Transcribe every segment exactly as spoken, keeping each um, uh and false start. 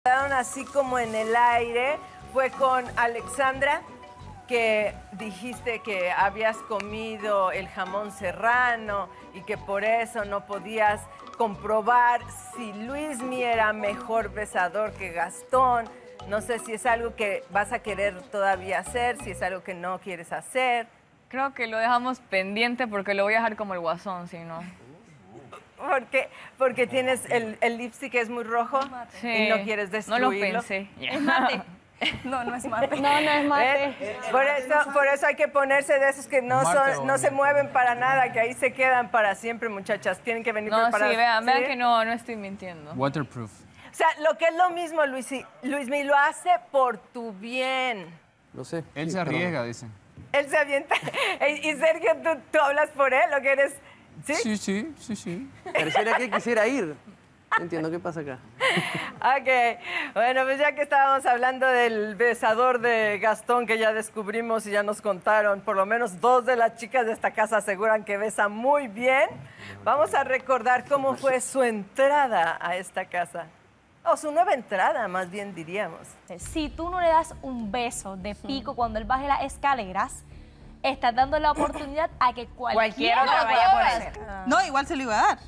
Quedaron así como en el aire. Fue con Alexandra, que dijiste que habías comido el jamón serrano y que por eso no podías comprobar si Luismi era mejor besador que Gastón. No sé si es algo que vas a querer todavía hacer, si es algo que no quieres hacer. Creo que lo dejamos pendiente porque lo voy a dejar como el guasón, si no. ¿Por qué? Porque tienes el, el lipstick que es muy rojo Sí. y no quieres destruirlo. No lo pensé. Es mate. No, no es mate. No, no es mate. ¿Eh? Por eso, por eso hay que ponerse de esos que no, son, no se mueven para nada, que ahí se quedan para siempre, muchachas. Tienen que venir No, preparadas. sí, vean, ¿Sí? vean que no, no estoy mintiendo. Waterproof. O sea, lo que es lo mismo, Luismi, Luismi lo hace por tu bien. Lo sé. Él sí, se pero- arriesga, dicen. Él se avienta. Y Sergio, ¿tú, tú hablas por él o que eres...? ¿Sí? Sí, sí, sí, sí. Pareciera que quisiera ir. No entiendo qué pasa acá. Ok, bueno, pues ya que estábamos hablando del besador de Gastón, que ya descubrimos y ya nos contaron, por lo menos dos de las chicas de esta casa aseguran que besa muy bien, vamos a recordar cómo fue su entrada a esta casa. O su nueva entrada, más bien diríamos. Si tú no le das un beso de pico cuando él baje las escaleras, estás dando la oportunidad a que cualquiera, Cualquiera lo vaya a poder hacer. No, igual se lo iba a dar.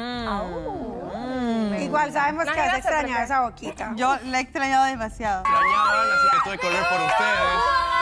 Igual sabemos que No, has gracias, extrañado porque- esa boquita. Yo la he extrañado demasiado. Extrañaban, así que tuve que volver por ustedes.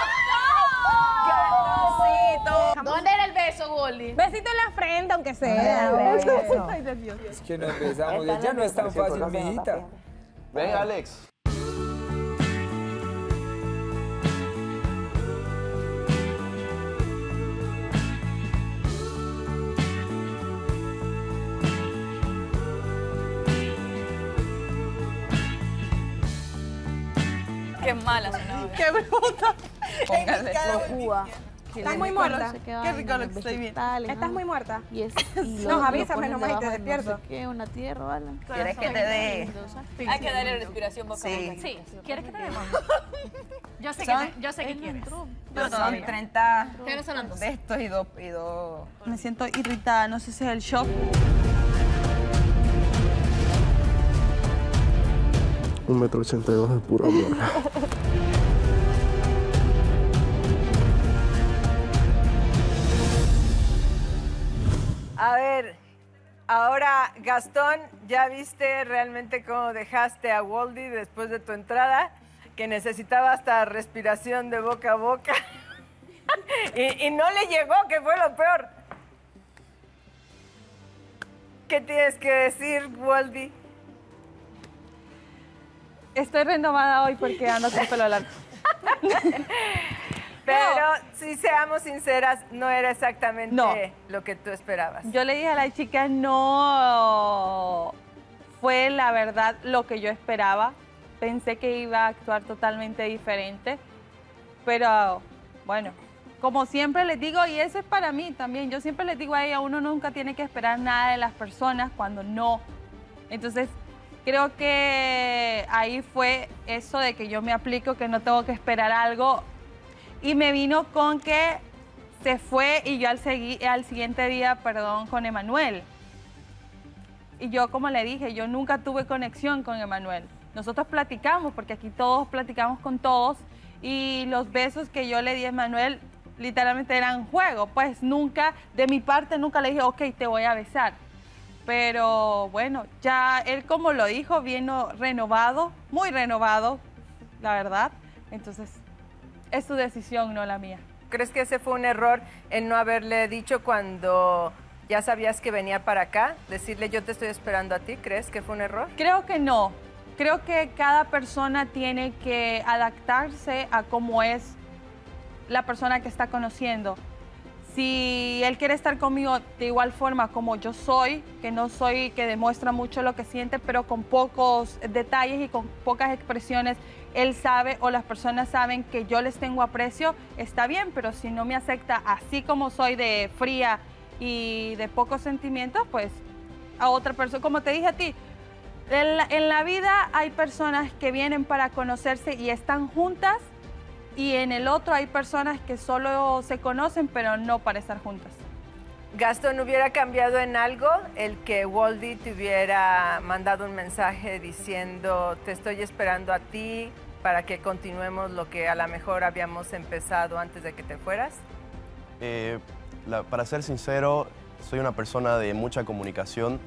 ¿Dónde era el beso, Goldie? Besito en la frente, aunque sea. Ay, de Dios. Es que nos besamos, ya no es tan fácil, mijita. Ven, Alex. Qué mala sonaba. ¡Qué bruta! Póngale. ¿Estás muy muerta? Qué rico lo que estoy bien. ¿Estás muy muerta? Y es, Nos avísame nomás y te despierto. No sé qué, una tierra, ¿vale? ¿Quieres que te dé? Hay que darle respiración boca a boca. Sí. ¿Quieres que te demos? Yo sé que, yo sé que quieres. Son treinta Pero son las dos. de estos y dos. Y dos. Me siento irritada, no sé si es el shock. Un metro ochenta y dos de puro amor. A ver, ahora, Gastón, ¿ya viste realmente cómo dejaste a Waldy después de tu entrada? Que necesitaba hasta respiración de boca a boca. y, y no le llegó, que fue lo peor. ¿Qué tienes que decir, Waldy? Estoy renovada hoy porque ando con pelo largo. Pero, si seamos sinceras, no era exactamente No. lo que tú esperabas. Yo le dije a la chica, no fue la verdad lo que yo esperaba. Pensé que iba a actuar totalmente diferente. Pero, bueno, como siempre les digo, y eso es para mí también, yo siempre les digo a ella, uno nunca tiene que esperar nada de las personas cuando no. Entonces, creo que ahí fue eso de que yo me aplico, que no tengo que esperar algo. Y me vino con que se fue y yo al, segui- al siguiente día, perdón, con Emanuel. Y yo, como le dije, yo nunca tuve conexión con Emanuel. Nosotros platicamos, porque aquí todos platicamos con todos. Y los besos que yo le di a Emanuel literalmente eran juego. Pues nunca, de mi parte, nunca le dije, ok, te voy a besar. Pero bueno, ya él como lo dijo, vino renovado, muy renovado, la verdad. Entonces, es su decisión, no la mía. ¿Crees que ese fue un error en no haberle dicho cuando ya sabías que venía para acá? Decirle, yo te estoy esperando a ti. ¿Crees que fue un error? Creo que no. Creo que cada persona tiene que adaptarse a cómo es la persona que está conociendo. Si él quiere estar conmigo de igual forma como yo soy, que no soy que demuestra mucho lo que siente, pero con pocos detalles y con pocas expresiones, él sabe o las personas saben que yo les tengo aprecio, está bien, pero si no me acepta así como soy de fría y de pocos sentimientos, pues a otra persona, como te dije a ti, en la, en la vida hay personas que vienen para conocerse y están juntas, y en el otro hay personas que solo se conocen, pero no para estar juntas. Gastón, ¿hubiera cambiado en algo el que Woldy te hubiera mandado un mensaje diciendo te estoy esperando a ti para que continuemos lo que a lo mejor habíamos empezado antes de que te fueras? Eh, la- para ser sincero, soy una persona de mucha comunicación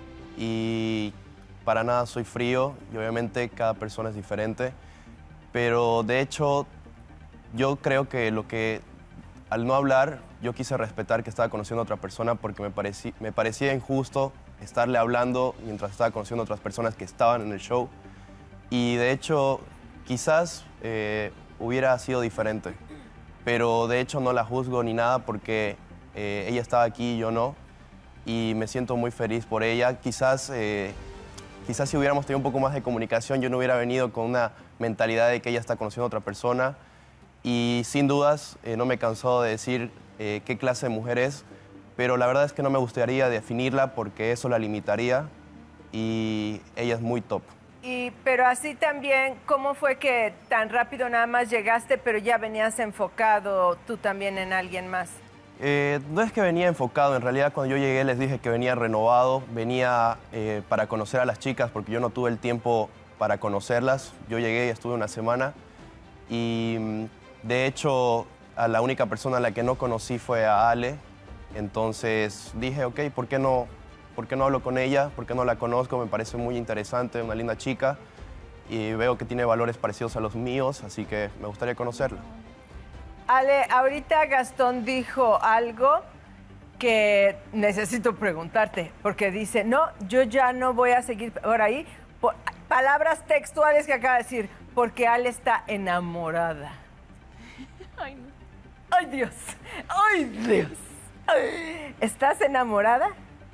y para nada soy frío y obviamente cada persona es diferente, pero de hecho yo creo que lo que al no hablar yo quise respetar que estaba conociendo a otra persona porque me, pareci- me parecía injusto estarle hablando mientras estaba conociendo a otras personas que estaban en el show y de hecho quizás eh, hubiera sido diferente, pero de hecho no la juzgo ni nada porque eh, ella estaba aquí y yo no y me siento muy feliz por ella. Quizás, eh, quizás si hubiéramos tenido un poco más de comunicación yo no hubiera venido con una mentalidad de que ella está conociendo a otra persona y sin dudas eh, no me he cansado de decir eh, qué clase de mujer es, pero la verdad es que no me gustaría definirla porque eso la limitaría y ella es muy top. Y, pero así también, ¿cómo fue que tan rápido nada más llegaste, pero ya venías enfocado tú también en alguien más? Eh, no es que venía enfocado, en realidad cuando yo llegué les dije que venía renovado, venía eh, para conocer a las chicas porque yo no tuve el tiempo para conocerlas. Yo llegué y estuve una semana y mm, de hecho a la única persona a la que no conocí fue a Ale. Entonces dije, ok, ¿por qué no, por qué no hablo con ella? ¿Por qué no la conozco? Me parece muy interesante, una linda chica y veo que tiene valores parecidos a los míos, así que me gustaría conocerla. Ale, ahorita Gastón dijo algo que necesito preguntarte, porque dice, no, yo ya no voy a seguir por ahí. Por, palabras textuales que acaba de decir, porque Ale está enamorada. Ay, no. ¡Ay, Dios! ¡Ay, Dios! ¿Estás enamorada?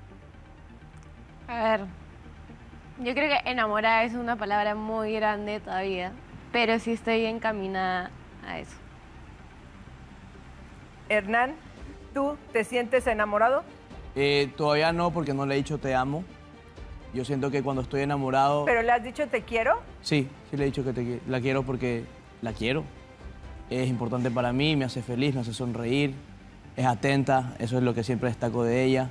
A ver, yo creo que enamorada es una palabra muy grande todavía, pero sí estoy encaminada a eso. Hernán, ¿tú te sientes enamorado? Eh, todavía no, porque no le he dicho te amo. Yo siento que cuando estoy enamorado... ¿Pero le has dicho te quiero? Sí, sí le he dicho que te, qui- la quiero porque la quiero. Es importante para mí, me hace feliz, me hace sonreír, es atenta, eso es lo que siempre destaco de ella.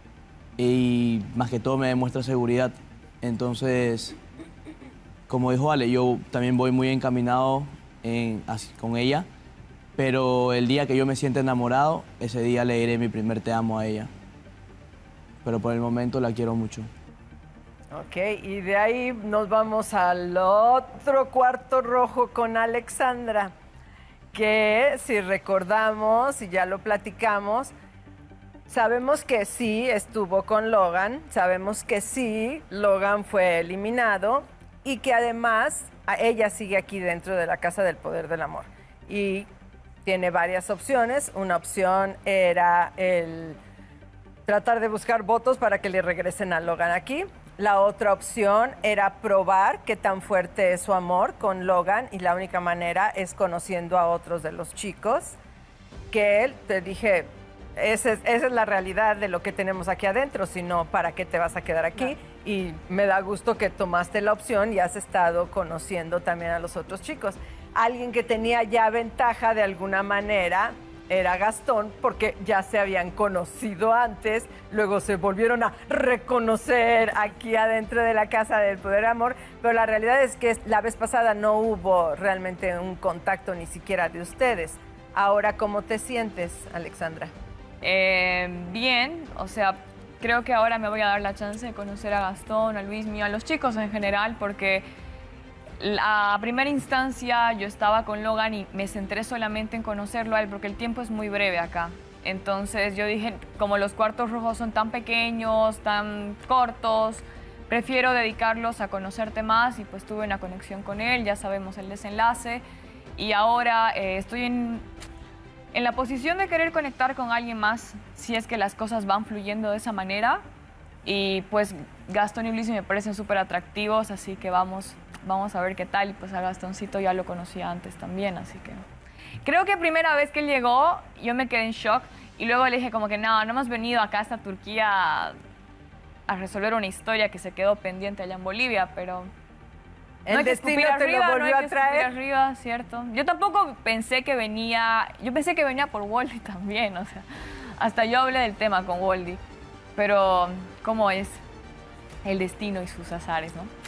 Y más que todo me demuestra seguridad. Entonces, como dijo Ale, yo también voy muy encaminado en, así, con ella. Pero el día que yo me sienta enamorado, ese día le diré mi primer te amo a ella. Pero por el momento la quiero mucho. Ok, y de ahí nos vamos al otro cuarto rojo con Alexandra, que si recordamos y ya lo platicamos, sabemos que sí estuvo con Logan, sabemos que sí, Logan fue eliminado y que además a ella sigue aquí dentro de la Casa del Poder del Amor. Y tiene varias opciones. Una opción era el tratar de buscar votos para que le regresen a Logan aquí. La otra opción era probar qué tan fuerte es su amor con Logan y la única manera es conociendo a otros de los chicos. Que él, te dije, esa es, esa es la realidad de lo que tenemos aquí adentro, si no, ¿para qué te vas a quedar aquí? Claro. Y me da gusto que tomaste la opción y has estado conociendo también a los otros chicos. Alguien que tenía ya ventaja de alguna manera era Gastón, porque ya se habían conocido antes, luego se volvieron a reconocer aquí adentro de la Casa del Poder Amor, pero la realidad es que la vez pasada no hubo realmente un contacto ni siquiera de ustedes. Ahora, ¿cómo te sientes, Alexandra? Eh, bien, o sea, creo que ahora me voy a dar la chance de conocer a Gastón, a Luismi, a los chicos en general, porque a primera instancia yo estaba con Logan y me centré solamente en conocerlo a él porque el tiempo es muy breve acá. Entonces yo dije, como los cuartos rojos son tan pequeños, tan cortos, prefiero dedicarlos a conocerte más y pues tuve una conexión con él, ya sabemos el desenlace y ahora eh, estoy en, en la posición de querer conectar con alguien más si es que las cosas van fluyendo de esa manera y pues Gastón y Luis me parecen súper atractivos, así que vamos... Vamos a ver qué tal. Y pues a Gastoncito ya lo conocía antes también, así que... Creo que primera vez que él llegó, yo me quedé en shock. Y luego le dije como que no, no hemos venido acá hasta Turquía a, a resolver una historia que se quedó pendiente allá en Bolivia, pero... El destino te lo volvió no hay a traer. Arriba, ¿cierto? Yo tampoco pensé que venía... Yo pensé que venía por Wally también, o sea... Hasta yo hablé del tema con Woldy. Pero, ¿cómo es el destino y sus azares, no?